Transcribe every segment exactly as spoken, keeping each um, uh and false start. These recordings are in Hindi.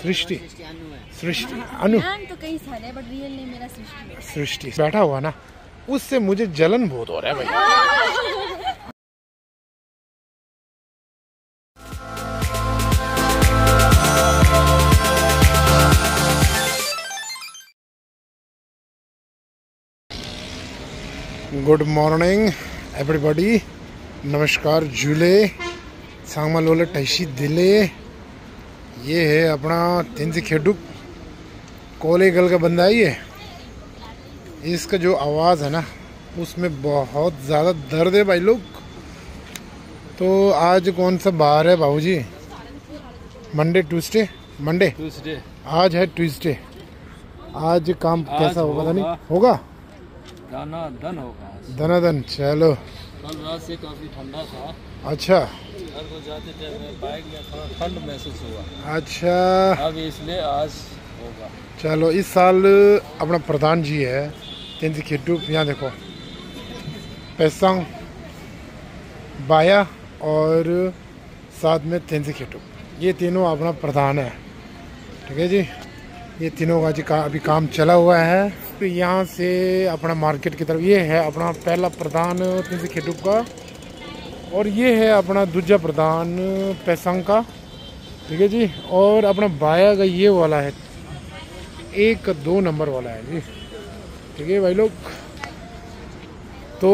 सृष्टि सृष्टि अनु तो कई सारे बट रियल नेम मेरा सृष्टि है। सृष्टि बैठा हुआ ना, उससे मुझे जलन बहुत हो रहा है भाई। गुड मॉर्निंग एवरीबॉडी, नमस्कार जुले सांगमा लोले टैशी दिले। ये है अपना तेंजी खेडुक कोले गल का बंदा है। ये इसका जो आवाज़ है ना उसमें बहुत ज़्यादा दर्द है भाई लोग। तो आज कौन सा बार है बाबूजी? मंडे ट्यूसडे मंडे ट्यूसडे आज है ट्यूसडे। आज काम आज कैसा होगा पता नहीं, होगा। होगा दाना दन होगा। धनाधन। चलो कल रात से काफी ठंडा था। अच्छा घर को जाते टाइम बाइक में थोड़ा ठंड महसूस हुआ। अच्छा अब इसलिए आज होगा। चलो इस साल अपना प्रधान जी है तेंजी खेटू। यहाँ देखो पैसंग बाया और साथ में तेंजी खेटू, ये तीनों अपना प्रधान है। ठीक है जी, ये तीनों का जी का अभी काम चला हुआ है। तो यहाँ से अपना मार्केट की तरफ ये है अपना पहला प्रधान तेंजी खेटू का, और ये है अपना दूसरा प्रधान पैसंग का। ठीक है जी, और अपना बाया का ये वाला है, एक दो नंबर वाला है जी। ठीक है भाई लोग, तो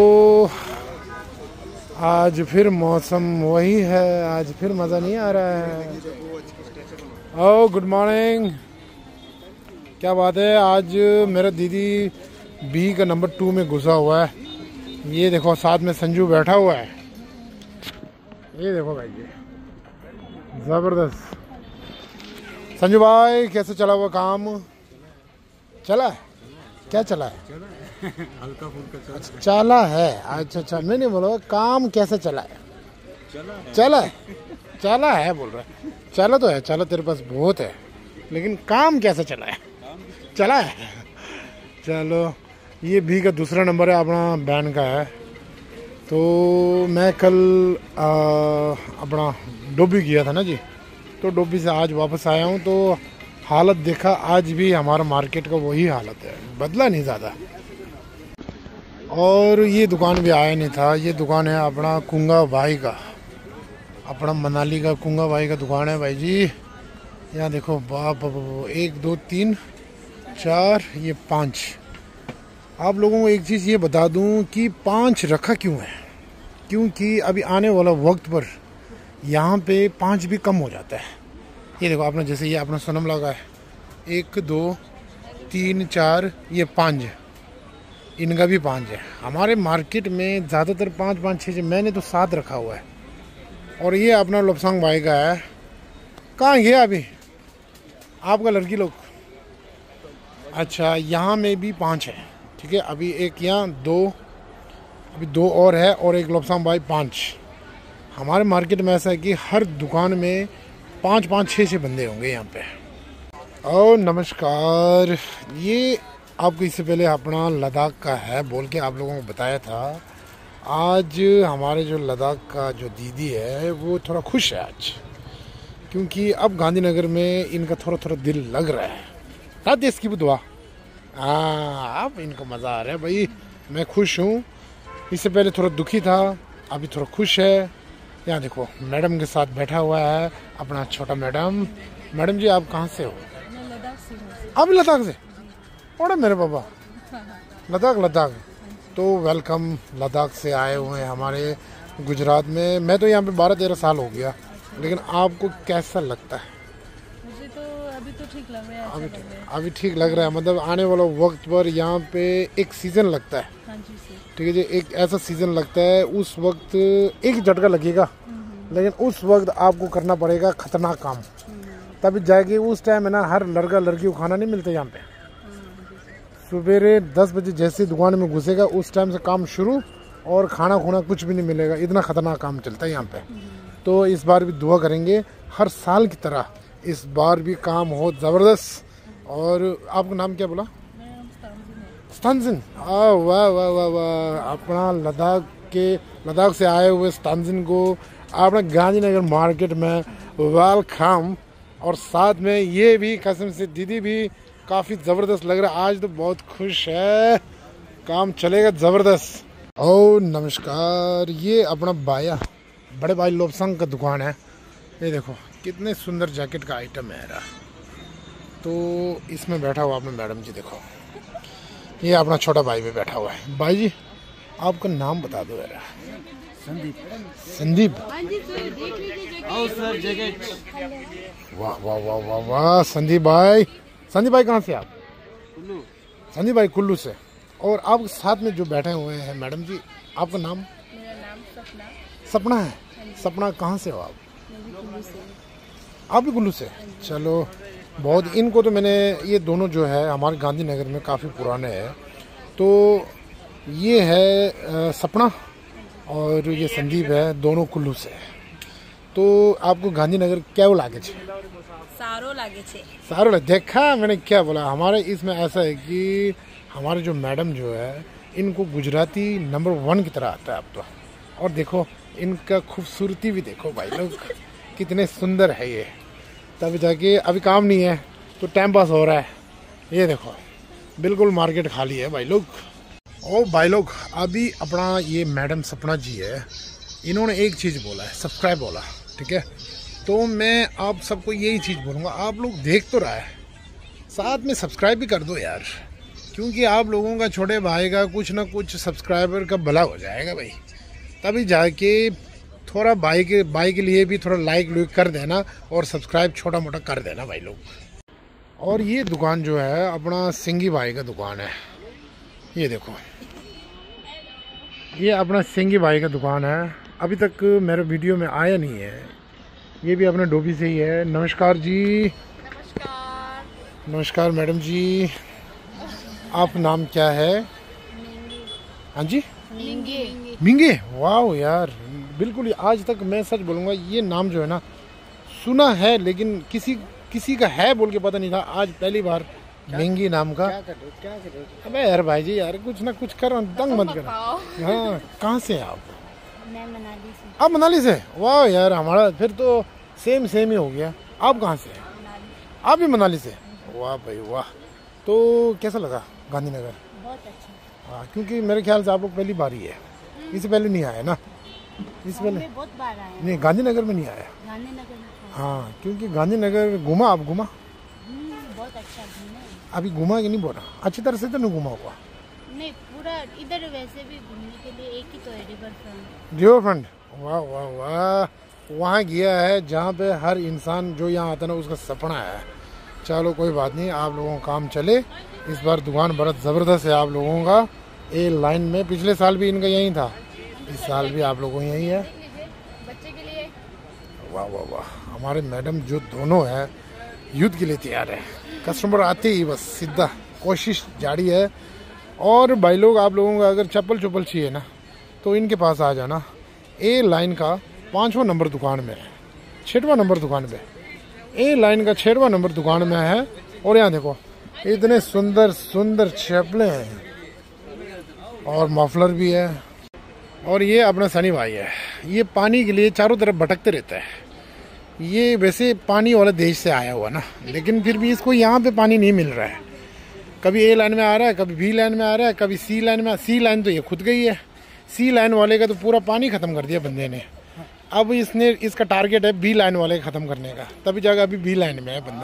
आज फिर मौसम वही है, आज फिर मज़ा नहीं आ रहा है। ओ गुड मॉर्निंग, क्या बात है? आज मेरा दीदी बी का नंबर टू में घुसा हुआ है। ये देखो साथ में संजू बैठा हुआ है। ये देखो भाई, ये ज़बरदस्त। संजू भाई कैसे चला हुआ काम? चला है? क्या चला है? हल्का फुल्का अच्छा, चला है। अच्छा अच्छा, मैं नहीं बोला काम कैसे चला है। चला चला है, चला है बोल रहा है। चला तो है, चला तेरे पास बहुत है, लेकिन काम कैसे चला है? चला है। चलो ये भी का दूसरा नंबर है, अपना बैंड का है। तो मैं कल आ, अपना डोबी गया था ना जी, तो डोबी से आज वापस आया हूँ। तो हालत देखा, आज भी हमारा मार्केट का वही हालत है, बदला नहीं ज़्यादा। और ये दुकान भी आया नहीं था। ये दुकान है अपना कुंगा भाई का, अपना मनाली का कुंगा भाई का दुकान है भाई जी। यहाँ देखो बाप, एक दो तीन चार, ये पाँच। आप लोगों को एक चीज़ ये बता दूं कि पाँच रखा क्यों है, क्योंकि अभी आने वाला वक्त पर यहाँ पे पाँच भी कम हो जाता है। ये देखो आपने, जैसे ये अपना सनम लगा है, एक दो तीन चार, ये पाँच, इनका भी पाँच है। हमारे मार्केट में ज़्यादातर पाँच पाँच छः छः, मैंने तो सात रखा हुआ है। और ये अपना लोपसांग भाई का है। कहाँ गया अभी आपका लड़की लोग? अच्छा, यहाँ में भी पाँच है। ठीक है, अभी एक यहाँ दो, अभी दो और है, और एक लोपसांग भाई पाँच। हमारे मार्केट में ऐसा है कि हर दुकान में पाँच पाँच छः छः बंदे होंगे यहाँ पे। और नमस्कार, ये आपको इससे पहले अपना लद्दाख का है बोल के आप लोगों को बताया था। आज हमारे जो लद्दाख का जो दीदी है वो थोड़ा खुश है आज, क्योंकि अब गांधीनगर में इनका थोड़ा थोड़ा दिल लग रहा है। था देश की दुआ। हाँ, अब इनको मज़ा आ रहा है भाई, मैं खुश हूँ। इससे पहले थोड़ा दुखी था, अभी थोड़ा खुश है। यहाँ देखो मैडम के साथ बैठा हुआ है अपना छोटा मैडम। मैडम जी आप कहाँ से हो? अब लद्दाख से? और मेरे पापा लद्दाख लद्दाख तो वेलकम, लद्दाख से आए हुए हैं हमारे गुजरात में। मैं तो यहाँ पे बारह तेरह साल हो गया, लेकिन आपको कैसा लगता है? मुझे तो अभी तो ठीक लग रहा है। अभी ठीक, अभी ठीक लग रहा है। मतलब आने वाला वक्त पर यहाँ पे एक सीज़न लगता है। हाँ जी सर। ठीक है जी, एक ऐसा सीज़न लगता है, उस वक्त एक झटका लगेगा, लेकिन उस वक्त आपको करना पड़ेगा खतरनाक काम, तभी जाएगी। उस टाइम है ना, हर लड़का लड़की को खाना नहीं मिलता यहाँ पे। सवेरे दस बजे जैसे दुकान में घुसेगा उस टाइम से काम शुरू, और खाना खुना कुछ भी नहीं मिलेगा। इतना खतरनाक काम चलता है यहाँ पे। तो इस बार भी दुआ करेंगे हर साल की तरह इस बार भी काम हो ज़बरदस्त। और आपका नाम क्या बोला? स्तानजिन। वाह वाह वाह वाह वाह, अपना लद्दाख के लद्दाख से आए हुए स्तानजिन को अपना गांधीनगर मार्केट में वेलकम। और साथ में ये भी कसम से दीदी भी काफ़ी ज़बरदस्त लग रहा है आज तो, बहुत खुश है, काम चलेगा ज़बरदस्त। ओ नमस्कार, ये अपना बाया बड़े भाई लोबसंग का दुकान है। ये देखो कितने सुंदर जैकेट का आइटम है यार। तो इसमें बैठा हुआ आपने मैडम जी, देखो ये अपना छोटा भाई भी बैठा हुआ है। भाई जी आपका नाम बता दो यार। संदीप। संदीप, आओ सर जैकेट। वाह वाह वाह वाह वाह संदीप भाई। संदीप भाई कहाँ से आप? कुल्लू। संदीप भाई कुल्लू से। और आप साथ में जो बैठे हुए हैं मैडम जी, आपका नाम? मेरा नाम सपना। सपना है। सपना कहाँ से हो आप? मैं भी कुल्लू से। आप भी कुल्लू से? चलो बहुत, इनको तो मैंने, ये दोनों जो है हमारे गांधीनगर में काफ़ी पुराने हैं। तो ये है आ, सपना और ये संदीप है, दोनों कुल्लू से। तो आपको गांधीनगर क्या लागे छे? सारो लागे छे। सारो लगे। देखा मैंने क्या बोला, हमारे इसमें ऐसा है कि हमारे जो मैडम जो है इनको गुजराती नंबर वन की तरह आता है अब तो। और देखो इनका खूबसूरती भी देखो भाई लोग, कितने सुंदर है ये। तब जाके अभी काम नहीं है तो टाइम पास हो रहा है। ये देखो बिल्कुल मार्केट खाली है भाई लोग। ओ भाई लोग, अभी अपना ये मैडम सपना जी है, इन्होंने एक चीज़ बोला है, सब्सक्राइब बोला, ठीक है। तो मैं आप सबको यही चीज़ बोलूँगा, आप लोग देख तो रहा है, साथ में सब्सक्राइब भी कर दो यार, क्योंकि आप लोगों का, छोटे भाई का कुछ ना कुछ सब्सक्राइबर का भला हो जाएगा भाई। तभी जाके थोड़ा भाई के भाई के लिए भी थोड़ा लाइक लुक कर देना और सब्सक्राइब छोटा मोटा कर देना भाई लोग। और ये दुकान जो है अपना सिंगी भाई का दुकान है। ये देखो ये अपना सिंगी भाई का दुकान है। अभी तक मेरे वीडियो में आया नहीं है। ये भी अपना डोबी से ही है। नमस्कार जी। नमस्कार। नमस्कार मैडम जी, आप नाम क्या है? हाँ जी, मिंगे। मिंगे। वाह यार, बिल्कुल आज तक मैं सच बोलूँगा ये नाम जो है ना सुना है, लेकिन किसी किसी का है बोल के पता नहीं था। आज पहली बार मिंगी नाम का। क्या कर रहे हो? क्या कर रहे हो? अबे यार भाई जी यार, कुछ ना कुछ करो, दंग मत करो। हाँ, कहाँ से हैं आप? मैं मनाली से। आप मनाली से? वाह यार, हमारा फिर तो सेम सेम ही हो गया। आप कहाँ से? आप भी मनाली से? वाह भाई वाह। तो कैसा लगा गांधीनगर? बहुत अच्छा। हाँ, क्योंकि मेरे ख्याल से आप लोग पहली बार ही है, इससे पहले नहीं आए ना? इससे पहले मैं बहुत बार आया। नहीं, गांधीनगर में नहीं आया। गांधीनगर में था। हाँ, क्योंकि गांधीनगर घूमा आप? घूमा? हम्म, बहुत अच्छा घूमे। अभी घूमा कि नहीं बोला? अच्छी तरह से तो नहीं घूमा हुआ? नहीं, पूरा इधर वैसे भी घूमने के लिए एक ही तो है, रिवर फ्रंट। River front. वाह वाह वाह, वहाँ गया है जहाँ पे हर इंसान जो यहाँ आता है ना उसका सपना है। चलो कोई बात नहीं, आप लोगों का काम चले। इस बार दुकान बड़ा ज़बरदस्त है आप लोगों का। ए लाइन में पिछले साल भी इनका यहीं था, इस साल भी आप लोगों यहीं है। बच्चे के लिए। वाह वाह वाह, हमारे मैडम जो दोनों हैं युद्ध के लिए तैयार है। कस्टमर आते ही बस सीधा कोशिश जारी है। और भाई लोग, आप लोगों का अगर चप्पल चप्पल चाहिए ना तो इनके पास आ जाना। ए लाइन का पाँचवा नंबर दुकान में है, छठवां नंबर दुकान पे। ए लाइन का छठवां नंबर दुकान में है। और यहाँ देखो इतने सुंदर सुंदर चप्पलें हैं और मफलर भी है। और ये अपना सनी भाई है, ये पानी के लिए चारों तरफ भटकते रहता है। ये वैसे पानी वाले देश से आया हुआ ना, लेकिन फिर भी इसको यहाँ पे पानी नहीं मिल रहा है। कभी ए लाइन में आ रहा है, कभी बी लाइन में आ रहा है, कभी सी लाइन में। सी लाइन तो ये खुद गई है, सी लाइन वाले का तो पूरा पानी ख़त्म कर दिया बंदे ने। अब इसने, इसका टारगेट है बी लाइन वाले ख़त्म करने का, तभी जाकर अभी बी लाइन में है बंदा।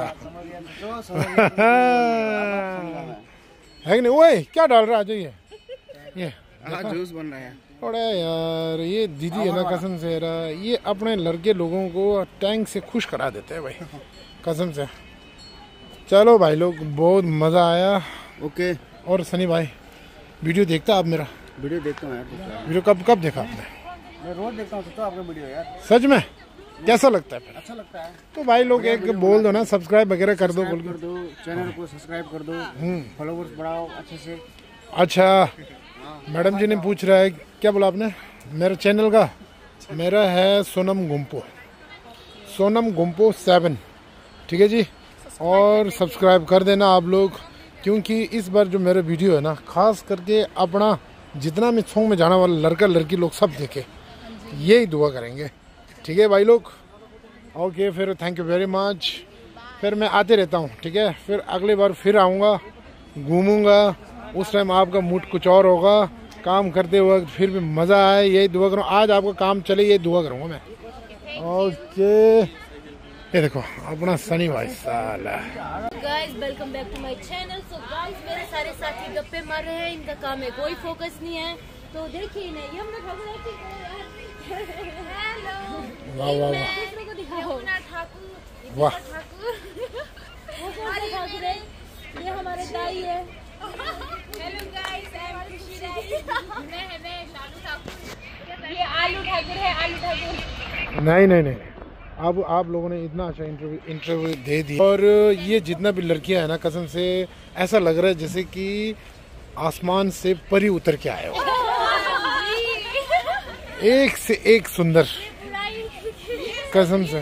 है कि नहीं? ओए क्या डाल रहा है? जाइए ये जूस बन रहा है। अरे यार, ये दीदी है ना, कसम से रहा, ये अपने लड़के लोगों को टैंक से खुश करा देते हैं भाई, कसम से। चलो भाई लोग, बहुत मज़ा आया। ओके। और सनी भाई वीडियो देखता आप मेरा? वीडियो देखता हूँ यार। वीडियो कब कब देखा आपने? मैं रोज देखता हूँ तो आपका वीडियो यार। सच में? कैसा लगता है फिर? अच्छा लगता है। तो भाई लोग एक बोल दो ना, सब्सक्राइब वगैरह कर दो बोल कर के। दो, चैनल को सब्सक्राइब कर दो, फॉलोवर्स बढ़ाओ अच्छे से। अच्छा, मैडम जी ने पूछ रहा है, क्या बोला आपने? मेरे चैनल का, मेरा है सोनम गुम्पो, सोनम गुम्पो सेवन, ठीक है जी। और सब्सक्राइब कर देना आप लोग, क्योंकि इस बार जो मेरा वीडियो है ना, खास करके अपना जितना भी सॉन्ग में जाने वाला लड़का लड़की लोग सब देखे, यही दुआ करेंगे, ठीक है भाई लोग। ओके फिर, थैंक यू वेरी मच। फिर मैं आते रहता हूँ, ठीक है। फिर अगली बार फिर आऊँगा, घूमूंगा, उस टाइम आपका मूड कुछ और होगा। काम करते वक्त फिर भी मज़ा आए, यही दुआ करूँ। आज आपका काम चले, यही दुआ करूँगा मैं। ओके, ये देखो अपना सनी भाई साला। Guys welcome back to my channel. So guys मेरे सारे साथी गप्पे मार रहे हैं, इनका काम है कोई फोकस नहीं है। तो देखिए ना, ये हमने ठाकुर हेलो वाह वाह वाह दूसरे को दिखाओ ना ठाकुर। वाह, वो कौन सा ठाकुर है? ये हमारे दाई है। हेलो गाइस, आई एम खुशी दाई। मैं है मैं शालू ठाकुर। ये आलू ठाकुर है, आलू ठाकुर। नहीं नहीं नहीं, अब आप लोगों ने इतना अच्छा इंटरव्यू इंटरव्यू दे दिया। और ये जितना भी लड़कियां हैं ना, कसम से ऐसा लग रहा है जैसे कि आसमान से परी उतर के आए हो। एक से एक सुंदर, कसम से।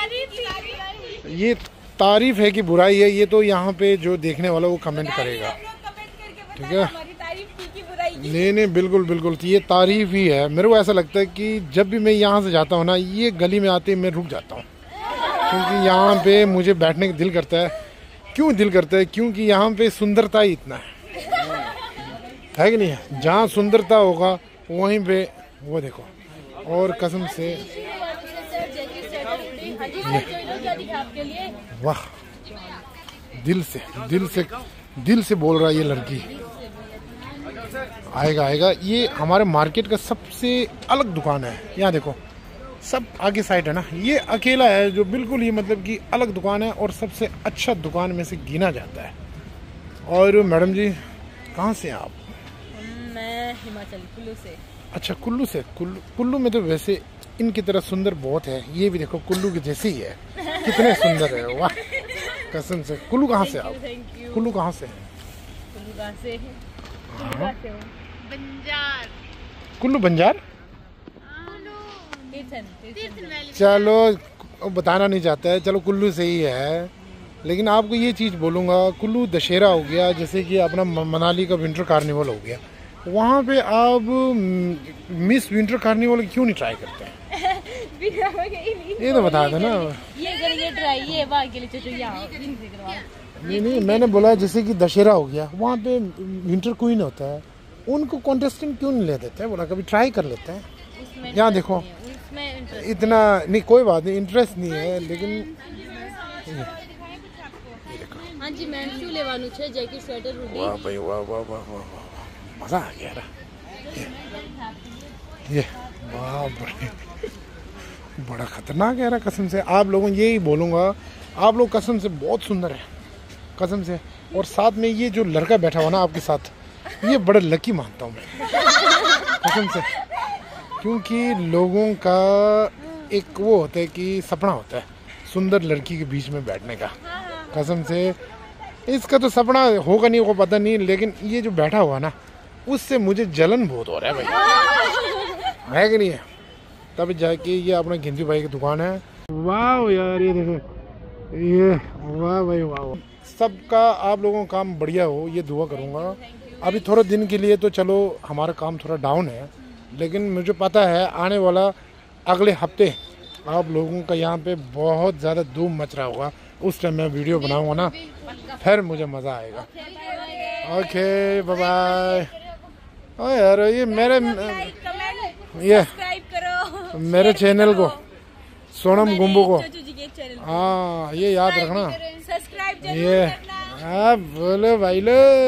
ये तारीफ है कि बुराई है, ये तो यहाँ पे जो देखने वाला वो कमेंट करेगा, ठीक है। नहीं नहीं, बिल्कुल बिल्कुल, तो ये तारीफ ही है। मेरे को ऐसा लगता है कि जब भी मैं यहाँ से जाता हूँ ना, ये गली में आते मैं रुक जाता हूँ, क्योंकि यहाँ पे मुझे बैठने का दिल करता है। क्यों दिल करता है? क्योंकि यहाँ पे सुंदरता ही इतना है, है कि नहीं? जहाँ सुंदरता होगा वहीं पे वो देखो। और कसम से वाह, दिल से दिल से दिल से बोल रहा है ये लड़की। आएगा आएगा। ये हमारे मार्केट का सबसे अलग दुकान है। यहाँ देखो, सब आगे साइड है ना, ये अकेला है जो बिल्कुल ही मतलब कि अलग दुकान है और सबसे अच्छा दुकान में से गिना जाता है। और मैडम जी कहाँ से हैं आप? मैं हिमाचल कुल्लू से। अच्छा, कुल्लू से। कुल्लू कुल्लू में तो वैसे इनकी तरह सुंदर बहुत है। ये भी देखो कुल्लू की जैसी ही है, कितने सुंदर है, वाह कसम से। कुल्लू कहाँ से आप? कुल्लू कहाँ से हैं? कुल्लू कहाँ से? हाँ। बंजार। कुल्लू बंजार। चलो बताना नहीं चाहता है, चलो कुल्लू से ही है। लेकिन आपको ये चीज़ बोलूँगा, कुल्लू दशहरा हो गया, जैसे कि अपना मनाली का विंटर कार्निवल हो गया, वहाँ पे आप मिस विंटर कार्निवल क्यों नहीं ट्राई करते हैं? ये तो बता दो ना। ये करेंगे ट्राई, ये वहाँ के लिए चलो यहाँ। नहीं नहीं, मैंने बोला जैसे कि दशहरा हो गया, वहाँ पे विंटर क्वीन होता है, उनको कॉन्टेस्टेंट क्यों नहीं ले देते हैं? बोला कभी ट्राई कर लेते हैं। यहाँ देखो, इतना नहीं, कोई बात नहीं, इंटरेस्ट नहीं है, लेकिन हाँ जी मैम, શું લેવાનું છે? Jacket, sweater, hoodie. वाह भाई वाह वाह वाह वाह वाह, मजा आ गया ना। ये वाह, बड़ा खतरनाक है ना, कसम से। आप लोगों यही बोलूँगा, आप लोग कसम से बहुत सुंदर है, कसम से। और साथ में ये जो लड़का बैठा हुआ ना आपके साथ, ये बड़ा लकी मानता हूँ मैं, कसम से। क्योंकि लोगों का एक वो होता है कि सपना होता है सुंदर लड़की के बीच में बैठने का, कसम से। इसका तो सपना होगा नहीं, वो पता नहीं, लेकिन ये जो बैठा हुआ ना, उससे मुझे जलन बहुत हो रहा है भाई, है कि नहीं है? तब जाके ये अपना गिंदी भाई की दुकान है। वाह यार, ये देखो, ये वाह भाई वाह। सबका आप लोगों का काम बढ़िया हो, ये दुआ करूँगा। अभी थोड़े दिन के लिए तो चलो हमारा काम थोड़ा डाउन है, लेकिन मुझे पता है आने वाला अगले हफ्ते आप लोगों का यहाँ पे बहुत ज़्यादा धूम मच रहा होगा। उस टाइम मैं वीडियो बनाऊँगा ना, फिर मुझे मज़ा आएगा। Okay bye bye. ओ यार, ये मेरे ये मेरे चैनल को, सोनम गुम्बू को, हाँ ये याद रखना। ये आप बोलो भाई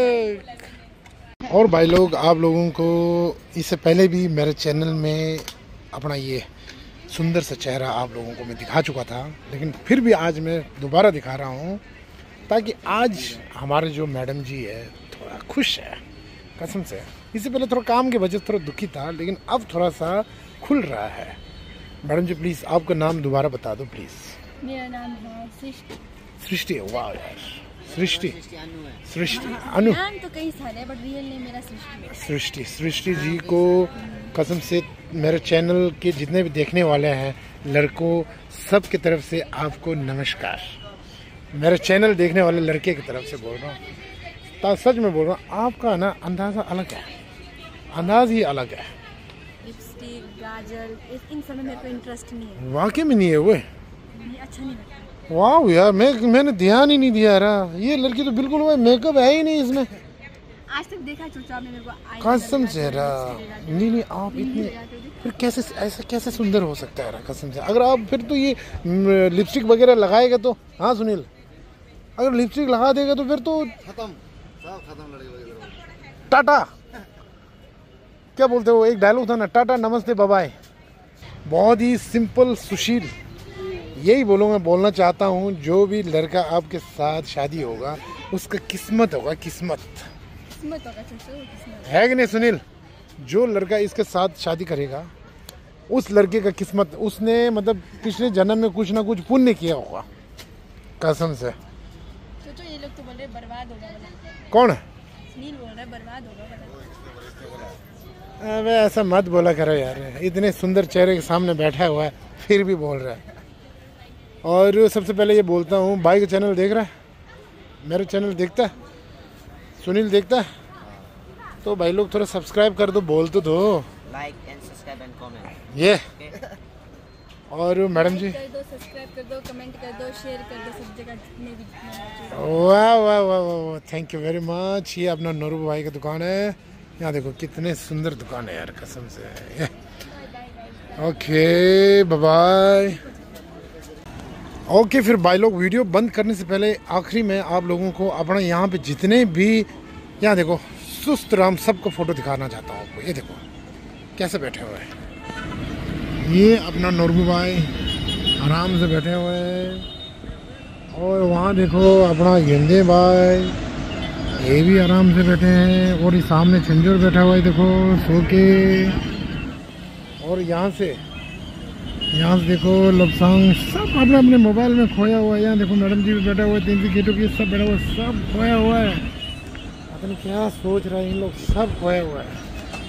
लोग। और भाई लोग, आप लोगों को इससे पहले भी मेरे चैनल में अपना ये सुंदर सा चेहरा आप लोगों को मैं दिखा चुका था, लेकिन फिर भी आज मैं दोबारा दिखा रहा हूँ, ताकि आज हमारे जो मैडम जी है थोड़ा खुश है, कसम से। इससे पहले थोड़ा काम की वजह से थोड़ा दुखी था, लेकिन अब थोड़ा सा खुल रहा है। मैडम जी प्लीज़ आपका नाम दोबारा बता दो प्लीज़। मेरा नाम है सृष्टि। सृष्टि, वाह यार, सृष्टि सृष्टि अनु। नाम तो कई सारे, बट रियल नेम मेरा सृष्टि है। सृष्टि सृष्टि जी को कसम से मेरे चैनल के जितने भी देखने वाले हैं लड़कों, सब की तरफ से आपको नमस्कार। मेरे चैनल देखने वाले लड़के की तरफ से बोल रहा हूँ, सच में बोल रहा हूँ। आपका ना अंदाज़ा अलग है, अंदाज ही अलग है। लिपस्टिक, गाजर, इन सब में मेरे को इंटरेस्ट नहीं है। वाकई में नहीं है वो? अच्छा नहीं लगता। वाह यार, मैं मैंने ध्यान ही नहीं दिया यार, ये लड़की तो बिल्कुल वो मेकअप है ही नहीं इसमें। आज तक देखा चोचो आपने मेरे को आई कसम से यार, नहीं नहीं आप इतने फिर कैसे ऐसा कैसे सुंदर हो सकता है यार, कसम से। अगर आप फिर तो ये लिपस्टिक वगैरह लगाएगा तो, हाँ सुनील, अगर लिपस्टिक लगा देगा तो फिर तो खत्म, सब खत्म लड़के। टाटा, क्या बोलते हो, एक डायलॉग था ना, टाटा नमस्ते बाय। बहुत ही सिंपल सुशील, यही बोलूँगा, बोलना चाहता हूँ, जो भी लड़का आपके साथ शादी होगा उसका किस्मत होगा, किस्मत किस्मत होगा चोचो, किस्मत है कि नहीं सुनील। जो लड़का इसके साथ शादी करेगा उस लड़के का किस्मत, उसने मतलब पिछले जन्म में कुछ ना कुछ पुण्य किया होगा, कसम से। चोचो ये लोग तो बोल रहे बर्बाद होगा वाला। कौन? सुनील बोल रहा है बर्बाद होगा वाला। अबे ऐसा मत बोला करो यार, इतने सुंदर चेहरे के सामने बैठा हुआ है फिर भी बोल रहा है। और सबसे पहले ये बोलता हूँ, भाई का चैनल देख रहा है, मेरा चैनल देखता है, सुनील देखता है, तो भाई लोग थोड़ा सब्सक्राइब कर दो, बोल तो दो, like and subscribe and comment. ये और मैडम जी, कर दो, सब्सक्राइब कर दो, कमेंट कर दो, शेयर कर दो, सब जगह जितने भी जितने वाह वाह वाह वाह, थैंक यू वेरी मच। ये अपना नूरू भाई की दुकान है, यहाँ देखो कितने सुंदर दुकान है यार, कसम से। Okay bye bye. ओके फिर भाई लोग, वीडियो बंद करने से पहले आखिरी में आप लोगों को अपना यहाँ पे जितने भी, यहाँ देखो सुस्त राम, सबको फोटो दिखाना चाहता हूँ आपको। ये देखो कैसे बैठे हुए हैं, ये अपना नूरू भाई आराम से बैठे हुए हैं, और वहाँ देखो अपना गेंदे भाई, ये भी आराम से बैठे हैं, और ये सामने छंजोर बैठा हुआ है देखो सो के, और यहाँ से यहाँ से देखो लपसांग, सब अपने अपने मोबाइल में खोया हुआ है। यहाँ देखो मैडम जी भी बैठा हुआ है, तीन तीन गेटों की सब बैठा हुआ है, सब खोया हुआ है, पता नहीं क्या सोच रहे हैं इन लोग, सब खोया हुआ है।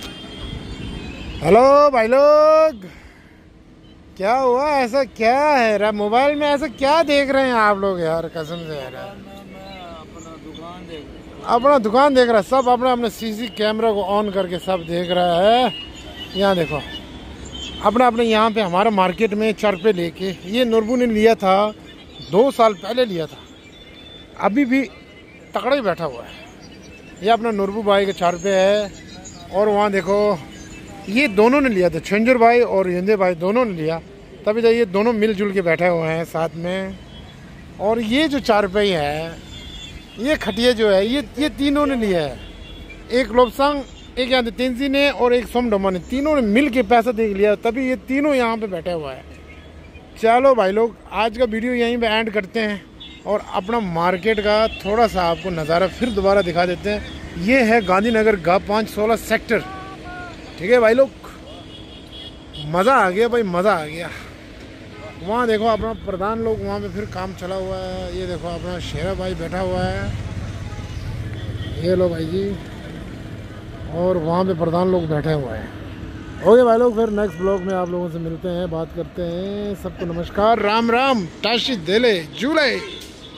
हेलो भाई लोग, क्या हुआ, ऐसा क्या है यार, मोबाइल में ऐसा क्या देख रहे हैं आप लोग यार, कसम से यार। अपना दुकान देख, अपना दुकान देख रहा है, सब अपना अपने सीसी कैमरा को ऑन करके सब देख रहा है। यहाँ देखो अपना अपने यहाँ पे हमारा मार्केट में चार पे लेके, ये नूरबू ने लिया था दो साल पहले लिया था, अभी भी तकड़ा ही बैठा हुआ है। ये अपना नूरबू भाई का चार पे है, और वहाँ देखो ये दोनों ने लिया था, छंजूर भाई और यंदे भाई दोनों ने लिया, तभी तो ये दोनों मिलजुल के बैठे हुए हैं साथ में। और ये जो चार पे है, ये खटिया जो है, ये ये तीनों ने लिया है, एक लोबसंग, एक यहाँ तेंजी ने और एक सोमडोमा ने, तीनों ने मिल के पैसा देख लिया, तभी ये तीनों यहाँ पे बैठे हुआ है। चलो भाई लोग, आज का वीडियो यहीं पे एंड करते हैं, और अपना मार्केट का थोड़ा सा आपको नज़ारा फिर दोबारा दिखा देते हैं। ये है गांधीनगर गा पाँच सोलह सेक्टर, ठीक है भाई लोग, मज़ा आ गया भाई, मज़ा आ गया। वहाँ देखो अपना प्रधान लोग वहाँ पे फिर काम चला हुआ है, ये देखो अपना शेरा भाई बैठा हुआ है, ये लो भाई जी, और वहाँ पे प्रधान लोग बैठे हुए हैं। ओके भाई लोग, फिर नेक्स्ट ब्लॉग में आप लोगों से मिलते हैं, बात करते हैं। सबको नमस्कार, राम राम, टाशी देले जुले।